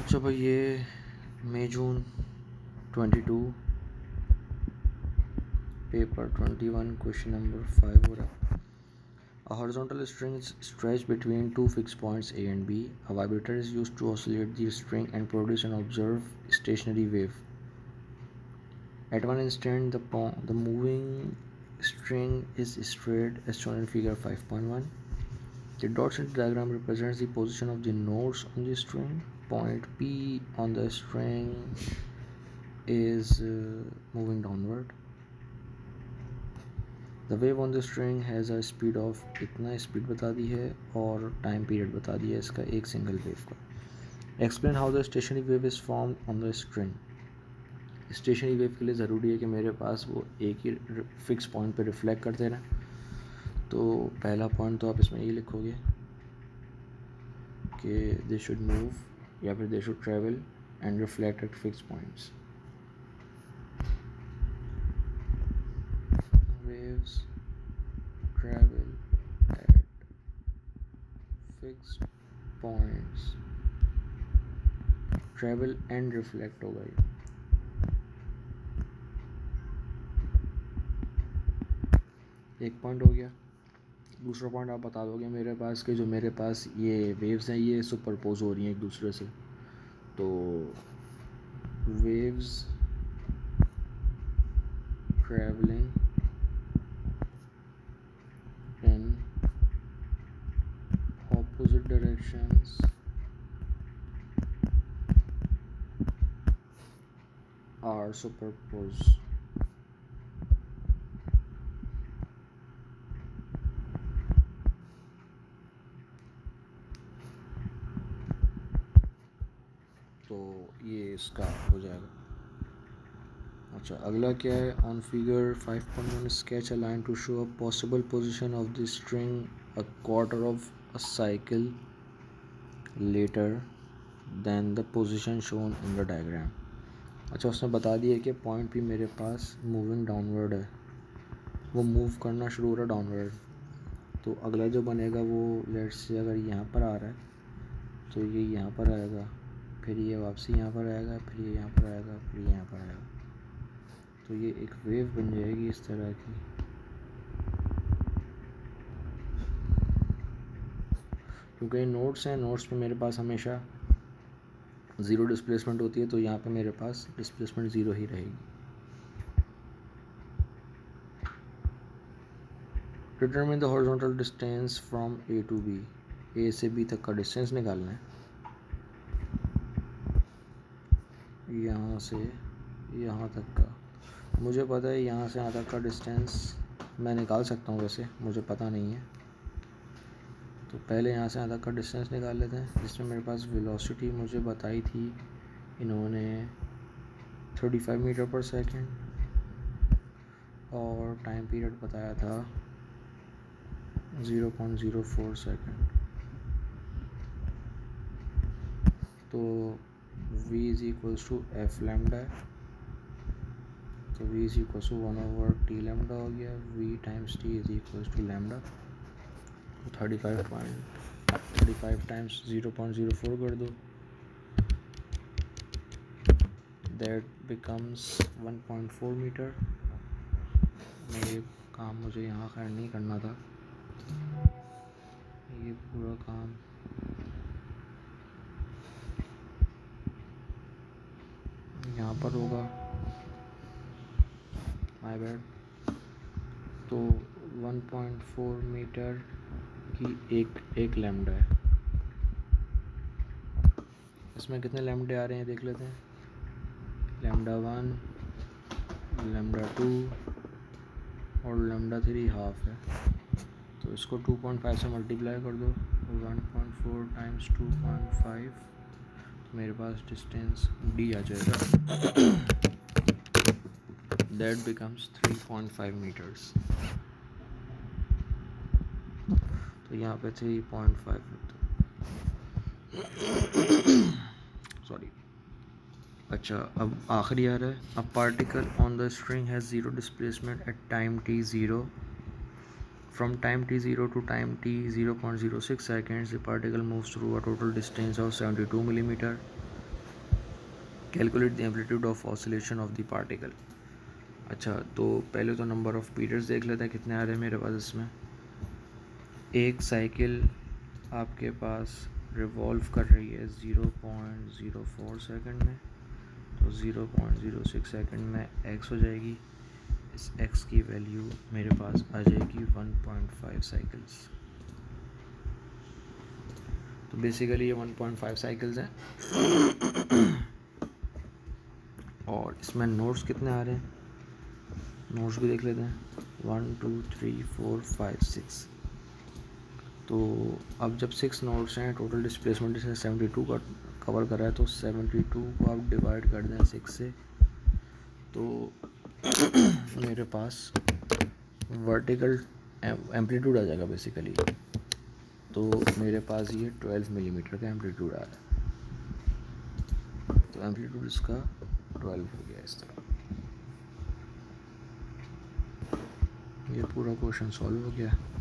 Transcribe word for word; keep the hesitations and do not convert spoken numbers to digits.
अच्छा भाई, ये May June twenty two paper twenty one question number five हो रहा है. A horizontal string is stretched between two fixed points A and B. A vibrator is used to oscillate the string and produce an observed stationary wave. At one instant, the, po- the moving string is straight as shown in figure five point one. The dots in the diagram represents the position of the nodes on the string. Point P on the string is uh, moving downward. The wave on the string has a speed of इतना speed बता दी है और time period बता दिया है इसका एक सिंगल वेव का. Explain how the stationary wave is formed on the string. Stationary wave के लिए ज़रूरी है कि मेरे पास वो एक ही फिक्स पॉइंट पे रिफ्लेक्ट करते रहें. तो पहला पॉइंट तो आप इसमें ये लिखोगे कि दे शुड मूव या फिर they should travel and reflect at fix points. Waves travel at fixed points. Travel and reflect होगा ये. एक पॉइंट हो गया. दूसरा पॉइंट आप बता दोगे मेरे पास के जो मेरे पास ये वेव्स हैं ये सुपरपोज हो रही हैं एक दूसरे से. तो waves travelling in opposite directions are superposed. तो ये इसका हो जाएगा. अच्छा, अगला क्या है. On figure five point one sketch a line to show a possible position of the string a quarter of a cycle later than the position shown in the diagram. अच्छा, उसने बता दिया कि पॉइंट भी मेरे पास मूविंग डाउनवर्ड है, वो move करना शुरू हो रहा है डाउनवर्ड. तो अगला जो बनेगा वो लेट्स से अगर यहाँ पर आ रहा है तो ये यहाँ पर आएगा, फिर ये वापसी यहाँ पर आएगा, फिर ये यहाँ पर आएगा, फिर ये यहाँ पर आएगा. तो ये एक वेव बन जाएगी इस तरह की. क्योंकि नोड्स हैं, नोड्स पे मेरे पास हमेशा ज़ीरो डिस्प्लेसमेंट होती है, तो यहाँ पे मेरे पास डिस्प्लेसमेंट ज़ीरो ही रहेगी. Determine the horizontal distance from A to B. A से बी तक का डिस्टेंस निकालना है. यहाँ से यहाँ तक का मुझे पता है, यहाँ से यहाँ तक का डिस्टेंस मैं निकाल सकता हूँ, वैसे मुझे पता नहीं है. तो पहले यहाँ से यहाँ तक का डिस्टेंस निकाल लेते हैं, जिसमें मेरे पास वेलोसिटी मुझे बताई थी इन्होंने thirty five metre per second और टाइम पीरियड बताया था zero point zero four second. तो v is equals to F lambda है, तो v is equals to one over T lambda हो गया. v times t is equals to lambda. तो thirty five point thirty five times zero point zero four कर दो, that becomes one point four metre. ये काम मुझे यहाँ खैर नहीं करना था, ये पूरा काम यहाँ पर होगा, माय बैड. तो वन पॉइंट फोर मीटर की एक एक लैम्डा है. इसमें कितने लैम्डे आ रहे हैं देख लेते हैं. लैम्डा वन, लैम्डा टू और लैम्डा थ्री हाफ है. तो इसको टू पॉइंट फाइव से मल्टीप्लाई कर दो. One point four times two point five, तो मेरे पास डिस्टेंस डी आ जाएगा. That becomes three point five metres. तो यहाँ पे थ्री पॉइंट फाइव सॉरी. अच्छा, अब आखिरी आ रहा है. A particle on the string has zero displacement at time T zero. From time t zero to time t zero point zero six seconds, the particle moves through a total distance of seventy-two millimeter. Calculate the amplitude of oscillation of the particle. अच्छा, तो पहले तो number of periods देख लेते हैं कितने आ रहे हैं मेरे पास इसमें। एक साइकिल आपके पास रिवॉल्व कर रही है zero point zero four second में, तो zero point zero six second में x हो जाएगी। इस x की वैल्यू मेरे पास आ जाएगी वन पॉइंट फाइव साइकिल्स। तो बेसिकली ये वन पॉइंट फाइव साइकिल्स हैं। और इसमें नोट्स कितने आ रहे हैं, नोट्स भी देख लेते हैं। One two three four five six. तो अब जब सिक्स नोट्स हैं, टोटल डिस्प्लेसमेंट इसने सेवेंटी टू का कवर करा है, तो सेवेंटी टू को आप डिवाइड कर दें सिक्स से, तो मेरे पास वर्टिकल एम्पलीट्यूड आ जाएगा बेसिकली। तो मेरे पास ये ट्वेल्व मिलीमीटर का एम्पलीट्यूड आ रहा है। तो एम्पलीट्यूड इसका ट्वेल्व हो गया इस तरह। ये पूरा क्वेश्चन सॉल्व हो गया।